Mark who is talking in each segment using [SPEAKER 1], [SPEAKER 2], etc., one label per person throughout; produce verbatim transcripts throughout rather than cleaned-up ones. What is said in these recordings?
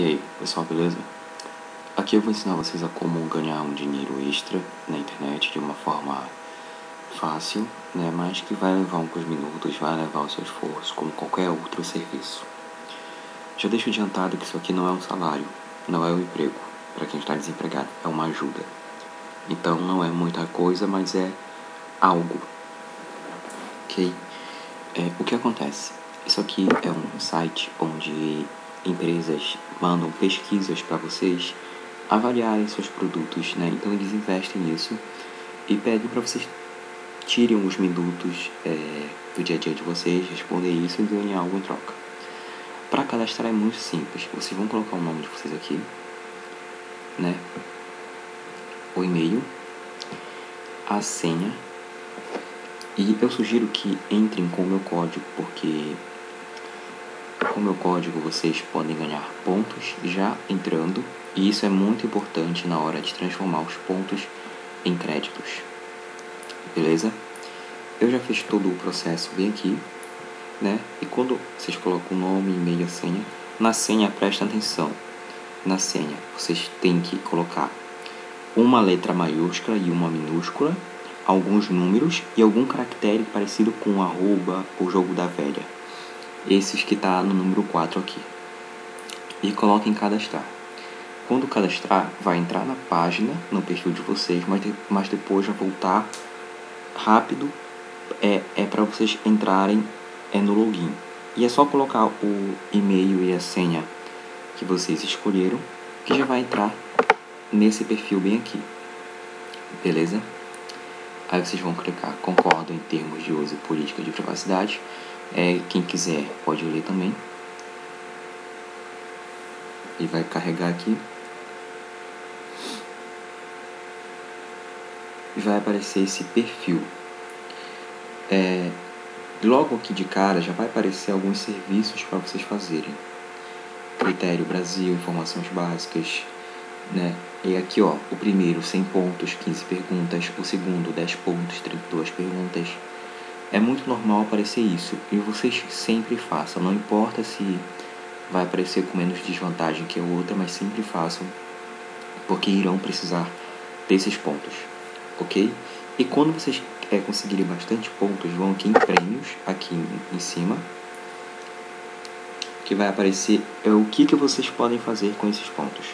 [SPEAKER 1] aí, pessoal, beleza? Aqui eu vou ensinar vocês a como ganhar um dinheiro extra na internet de uma forma fácil, né? Mas que vai levar alguns minutos, vai levar o seu esforço, como qualquer outro serviço. Já deixo adiantado que isso aqui não é um salário, não é um emprego. Para quem está desempregado, é uma ajuda. Então não é muita coisa, mas é algo. Ok? É, o que acontece? Isso aqui é um site onde empresas mandam pesquisas para vocês avaliarem seus produtos, né? Então eles investem nisso e pedem para vocês tirem uns minutos é, do dia a dia de vocês, responder isso e ganhem algo em troca. Para cadastrar é muito simples. Vocês vão colocar o nome de vocês aqui, né? O e-mail, a senha. E eu sugiro que entrem com o meu código, porque com o meu código vocês podem ganhar pontos já entrando. E isso é muito importante na hora de transformar os pontos em créditos. Beleza? Eu já fiz todo o processo bem aqui, né? E quando vocês colocam o nome, e-mail, a senha, na senha presta atenção. Na senha vocês têm que colocar uma letra maiúscula e uma minúscula, alguns números e algum caractere parecido com arroba ou jogo da velha. Esses que tá no número quatro aqui. E coloquem cadastrar. Quando cadastrar, vai entrar na página, no perfil de vocês, mas, de, mas depois vai voltar rápido. É, é para vocês entrarem é no login. E é só colocar o e-mail e a senha que vocês escolheram, que já vai entrar nesse perfil bem aqui. Beleza? Aí vocês vão clicar concordo em termos de uso e política de privacidade. É, quem quiser pode ler também. E vai carregar aqui. E vai aparecer esse perfil. É, logo aqui de cara já vai aparecer alguns serviços para vocês fazerem. Critério Brasil, informações básicas, né? E aqui, ó, o primeiro cem pontos, quinze perguntas, o segundo dez pontos, trinta e duas perguntas. É muito normal aparecer isso e vocês sempre façam, não importa se vai aparecer com menos desvantagem que a outra, mas sempre façam, porque irão precisar desses pontos, ok? E quando vocês é, conseguirem bastante pontos, vão aqui em prêmios, aqui em, em cima, que vai aparecer é, o que, que vocês podem fazer com esses pontos.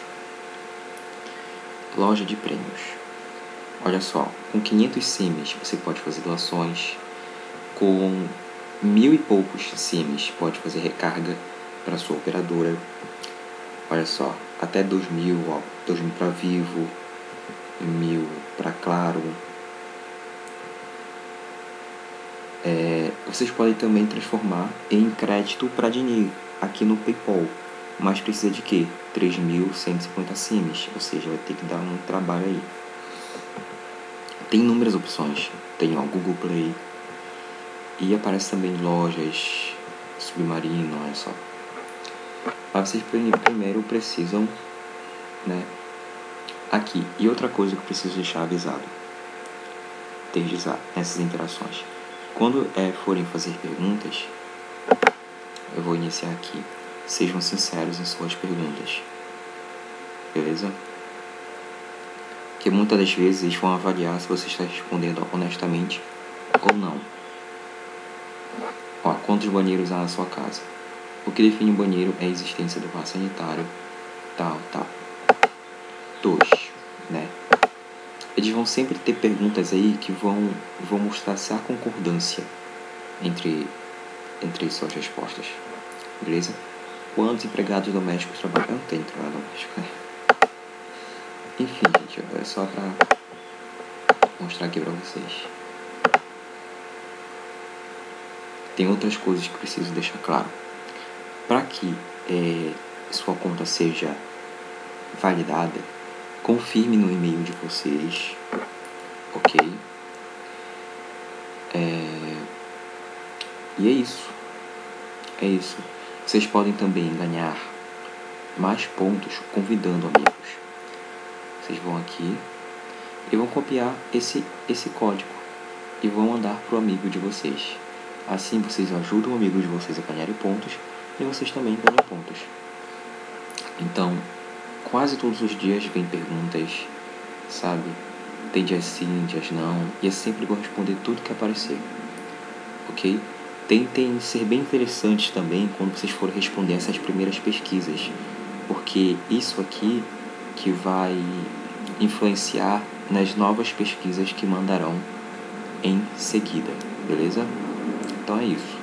[SPEAKER 1] Loja de prêmios. Olha só, com quinhentos sims você pode fazer doações, com mil e poucos sims pode fazer recarga para sua operadora. Olha só, até dois mil, ó, dois mil para Vivo, mil para Claro. É, vocês podem também transformar em crédito para dinheiro aqui no PayPal, mas precisa de quê? três mil cento e cinquenta sims, ou seja, vai ter que dar um trabalho aí. Tem inúmeras opções, tem o Google Play e aparece também lojas, Submarino, olha só. Mas vocês primeiro precisam, né, aqui. E outra coisa que eu preciso deixar avisado, desde já, nessas interações. Quando é, forem fazer perguntas, eu vou iniciar aqui. Sejam sinceros em suas perguntas. Beleza? Porque muitas das vezes eles vão avaliar se você está respondendo honestamente ou não. Ó, quantos banheiros há na sua casa? O que define um banheiro é a existência do vaso sanitário, tal, tal. Dois, né? Eles vão sempre ter perguntas aí que vão, vão mostrar se há concordância entre, entre suas respostas. Beleza? Quantos empregados domésticos trabalham? Eu não tenho empregado doméstico, né? Enfim, gente, é só pra mostrar aqui pra vocês. Tem outras coisas que preciso deixar claro. Para que é, sua conta seja validada, confirme no e-mail de vocês, ok? É, e é isso. É isso. Vocês podem também ganhar mais pontos convidando amigos. Vocês vão aqui e vão copiar esse, esse código e vão mandar para o amigo de vocês. Assim vocês ajudam o amigo de vocês a ganharem pontos e vocês também ganham pontos. Então, quase todos os dias vem perguntas, sabe? Tem dias sim, dias não, e é sempre bom responder tudo que aparecer, ok? Tentem ser bem interessantes também quando vocês forem responder essas primeiras pesquisas, porque isso aqui que vai influenciar nas novas pesquisas que mandarão em seguida, beleza? Então é isso.